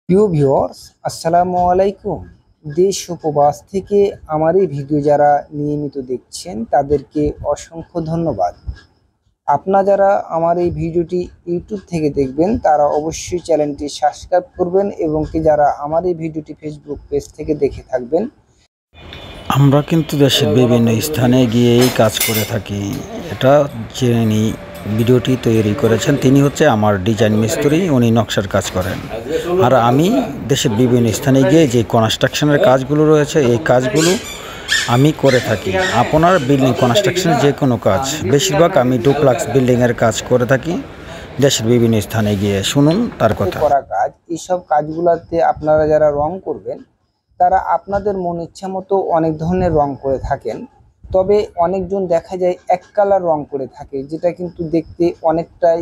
প্রিয় ভিউয়ার্স, আসসালামু আলাইকুম। দেশ ও প্রবাস থেকে আমার এই ভিডিও যারা নিয়মিত দেখছেন তাদেরকে অসংখ্য ধন্যবাদ। আপনারা যারা আমার এই ভিডিওটি ইউটিউব থেকে দেখবেন তারা অবশ্যই চ্যানেলটি সাবস্ক্রাইব করবেন এবং যারা আমার এই ভিডিওটি ফেসবুক পেজ থেকে দেখে থাকবেন। আমরা কিন্তু দেশের বিভিন্ন স্থানে গিয়েই কাজ করে থাকি। এটা যিনি ভিডিওটি তৈরি করেছেন তিনি হচ্ছে আমার ডিজাইন মিস্ত্রি, উনি নকশার কাজ করেন। আর আমি দেশের বিভিন্ন স্থানে গিয়ে যে কনস্ট্রাকশনের কাজগুলো রয়েছে এই কাজগুলো আমি করে থাকি। আপনার বিল্ডিং কনস্ট্রাকশনের যে কোনো কাজ, বেশিরভাগ আমি ডুপ্লেক্স বিল্ডিংয়ের কাজ করে থাকি দেশের বিভিন্ন স্থানে গিয়ে। শুনুন তার কথা। করা কাজ, এইসব কাজগুলোতে আপনারা যারা রং করবেন তারা আপনাদের মন ইচ্ছা মতো অনেক ধরনের রং করে থাকেন। তবে অনেকজন দেখা যায় এক কালার রং করে থাকে, যেটা কিন্তু দেখতে অনেকটাই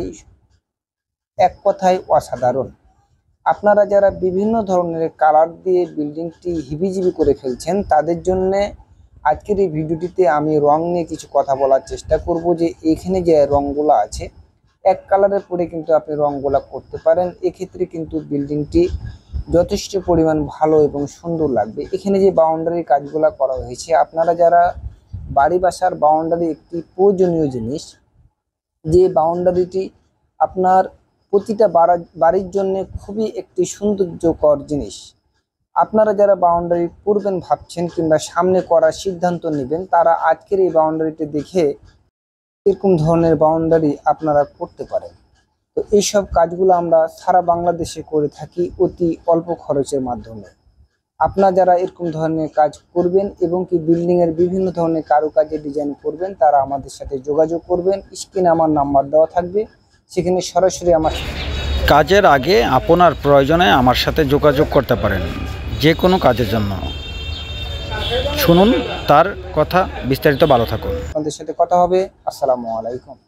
এক কথায় অসাধারণ। আপনারা যারা বিভিন্ন ধরনের কালার দিয়ে বিল্ডিংটি হিবিজিবি করে ফেলছেন তাদের জন্য আজকের এই ভিডিওটিতে আমি রং নিয়ে কিছু কথা বলার চেষ্টা করব, যে এখানে যে রংগুলো আছে এক কালারের পরে কিন্তু আপনি রংগুলা করতে পারেন। এক্ষেত্রে কিন্তু বিল্ডিংটি যথেষ্ট পরিমাণ ভালো এবং সুন্দর লাগবে। এখানে যে বাউন্ডারির কাজগুলো করা হয়েছে, আপনারা যারা বাড়ি বাসার বাউন্ডারি একটি প্রয়োজনীয় জিনিস, যে বাউন্ডারিটি আপনার প্রতিটা বাড়ির জন্য খুবই একটি সৌন্দর্যকর জিনিস। আপনারা যারা বাউন্ডারি করবেন ভাবছেন কিংবা সামনে করার সিদ্ধান্ত নেবেন, তারা আজকের এই বাউন্ডারিটি দেখে এরকম ধরনের বাউন্ডারি আপনারা করতে পারেন। তো এইসব কাজগুলো আমরা সারা বাংলাদেশে করে থাকি অতি অল্প খরচের মাধ্যমে। আপনারা যারা এরকম ধরনের কাজ করবেন এবং বিল্ডিংয়ের বিভিন্ন ধরনের কারুকাজে ডিজাইন করবেন তারা আমাদের সাথে যোগাযোগ করবেন। স্ক্রিনে আমার নাম্বার দেওয়া থাকবে, সেখানে সরাসরি আমার কাজের আগে আপনার প্রয়োজনে আমার সাথে যোগাযোগ করতে পারেন যে কোনো কাজের জন্য। শুনুন তার কথা, বিস্তারিত। ভালো থাকুন। আপনাদের সাথে কথা হবে। আসসালামু আলাইকুম।